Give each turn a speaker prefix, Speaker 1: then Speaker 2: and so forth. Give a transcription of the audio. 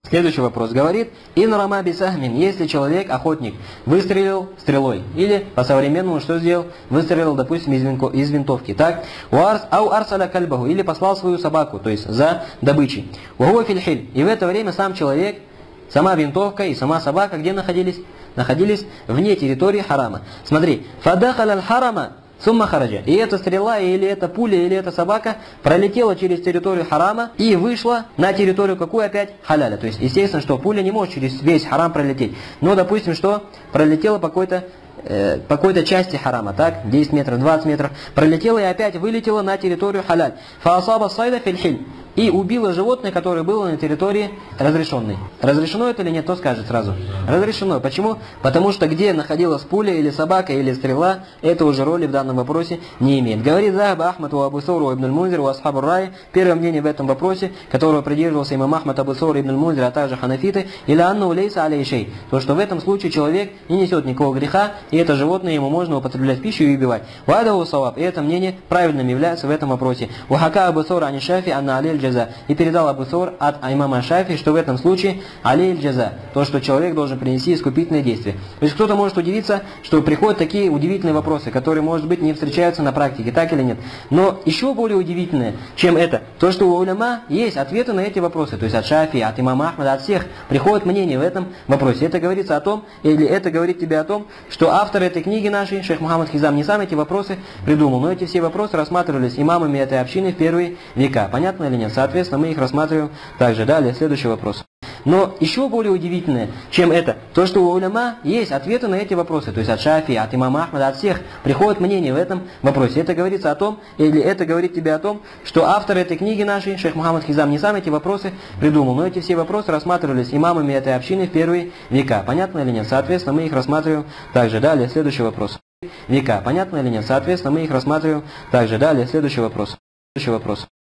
Speaker 1: Следующий вопрос говорит: «Ин рама бисахмин», если человек, охотник, выстрелил стрелой, или по-современному что сделал? Выстрелил, допустим, из винтовки, так? «Ау арсаля кальбаху», или послал свою собаку, то есть за добычей. «Вахуа фильхиль», и в это время сам человек, сама винтовка и сама собака где находились? Находились вне территории харама. Смотри, «Фадахал аль-харама сумма хараджа». И эта стрела, или эта пуля, или эта собака пролетела через территорию харама и вышла на территорию какую опять? Халяля. То есть, естественно, что пуля не может через весь харам пролететь. Но, допустим, что пролетела по какой-то части харама, так, 10 метров, 20 метров, пролетела и опять вылетела на территорию халяль. Фаасаба сайда фильхиль. И убило животное, которое было на территории разрешенной. Разрешено это или нет, кто скажет сразу? Разрешено. Почему? Потому что где находилась пуля, или собака, или стрела, это уже роли в данном вопросе не имеет. Говорит Захаба Ахмад у Абу Саур у Ибн аль-Мунзир у Асхабу Рай, первое мнение в этом вопросе, которого придерживался имам Ахмад, Абу Саур, Ибн аль-Мунзир, а также ханафиты, или анна улейса алейшей. То, что в этом случае человек не несет никакого греха, и это животное ему можно употреблять в пищу и убивать. Вадаху саваб, и это мнение правильным является в этом вопросе. Ухака Абу Саур ани Шафи анна алей джаза. И передал Абу Саур от имама Шафи, что в этом случае алей джаза, то, что человек должен принести искупительное действие. То есть кто-то может удивиться, что приходят такие удивительные вопросы, которые, может быть, не встречаются на практике, так или нет. Но еще более удивительное, чем это, то, что у уляма есть ответы на эти вопросы. То есть от Шафи, от имама Ахмада, от всех приходит мнение в этом вопросе. Это говорится о том, или это говорит тебе о том, что автор этой книги нашей, шейх Мухаммад Хизам, не сам эти вопросы придумал, но эти все вопросы рассматривались имамами этой общины в первые века. Понятно или нет? Соответственно, мы их рассматриваем также. Далее, следующий вопрос. Но еще более удивительное, чем это, то, что у уляма есть ответы на эти вопросы. То есть от Шафи, от имама Ахмада, от всех приходит мнение в этом вопросе. Это говорится о том, или это говорит тебе о том, что автор этой книги нашей, шейх Мухаммад Хизам, не сам эти вопросы придумал, но эти все вопросы рассматривались имамами этой общины в первые века. Понятно или нет? Соответственно, мы их рассматриваем также. Далее, следующий вопрос. Века. Понятно или нет? Соответственно, мы их рассматриваем также. Далее, следующий вопрос. Следующий вопрос.